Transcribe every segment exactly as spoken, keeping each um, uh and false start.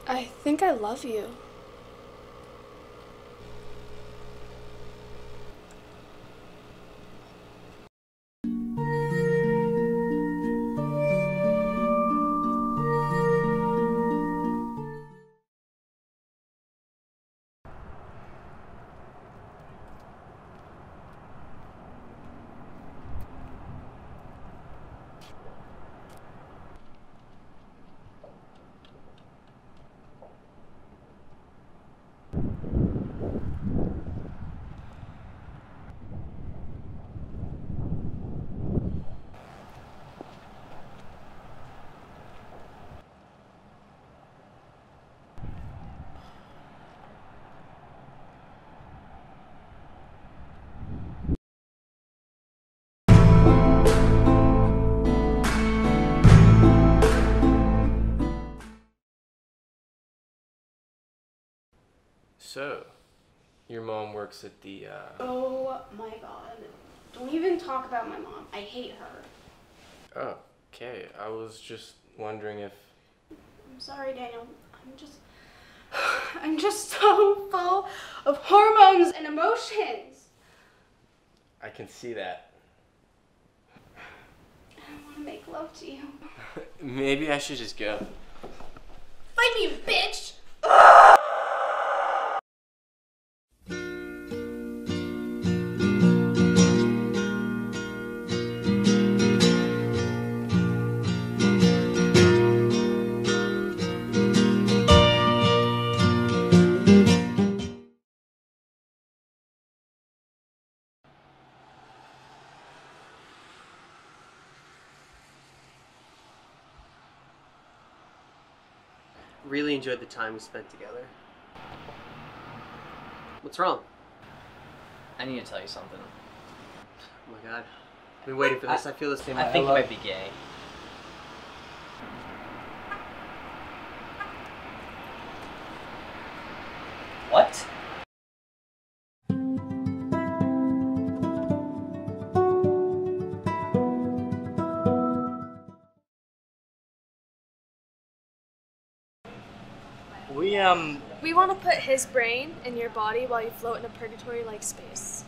I think I love you. So, your mom works at the, uh... Oh my god. Don't even talk about my mom. I hate her. Oh, okay. I was just wondering if... I'm sorry, Daniel. I'm just... I'm just so full of hormones and emotions. I can see that. I want to make love to you. Maybe I should just go. Fight me, you bitch! Really enjoyed the time we spent together. What's wrong? I need to tell you something. Oh my god. I've been waiting for this. I, I feel the same way. I think you might be gay. What? We, um... We want to put his brain in your body while you float in a purgatory-like space.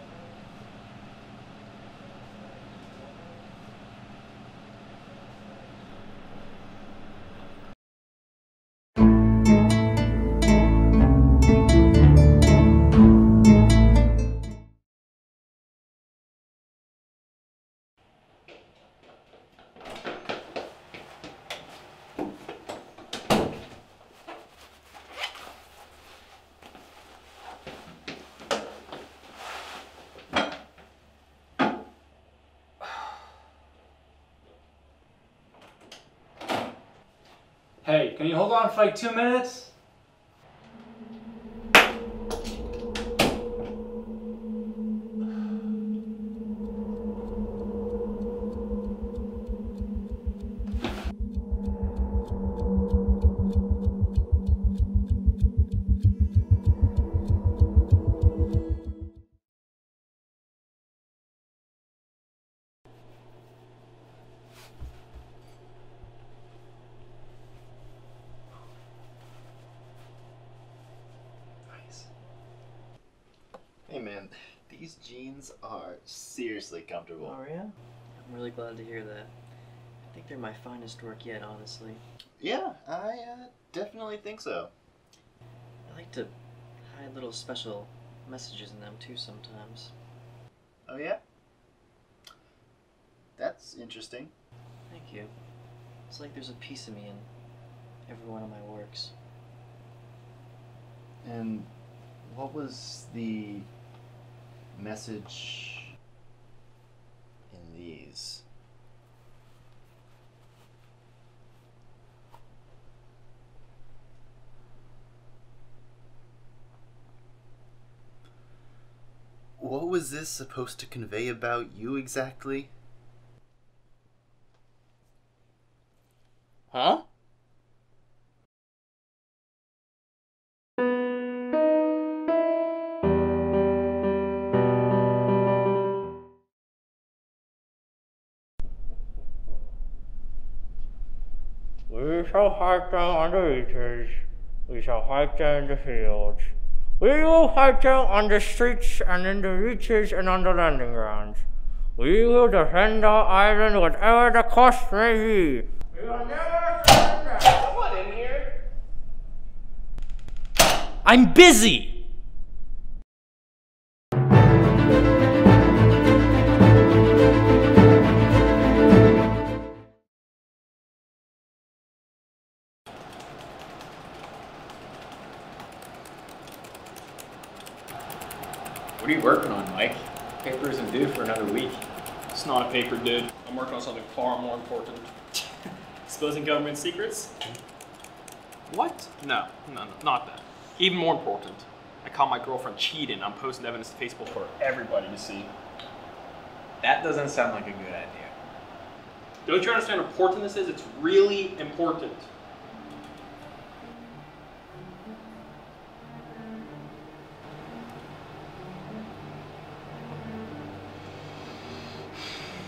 Hey, can you hold on for like two minutes? Hey man, these jeans are seriously comfortable. Oh yeah? I'm really glad to hear that. I think they're my finest work yet, honestly. Yeah, I uh, definitely think so. I like to hide little special messages in them too sometimes. Oh yeah? That's interesting. Thank you. It's like there's a piece of me in every one of my works. And what was the message in these? What was this supposed to convey about you exactly? Huh? We're so hard on undereaters. We shall fight them in the fields. We will fight them on the streets and in the reaches and on the landing grounds. We will defend our island whatever the cost may be. We will never surrender. Someone in here? I'm busy! What are you working on, Mike? Paper isn't due for another week. It's not a paper, dude. I'm working on something far more important. Exposing government secrets? What? No, no, no, not that. Even more important. I caught my girlfriend cheating. I'm posting evidence to Facebook for everybody to see. That doesn't sound like a good idea. Don't you understand how important this is? It's really important.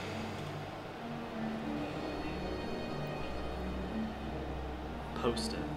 Post it.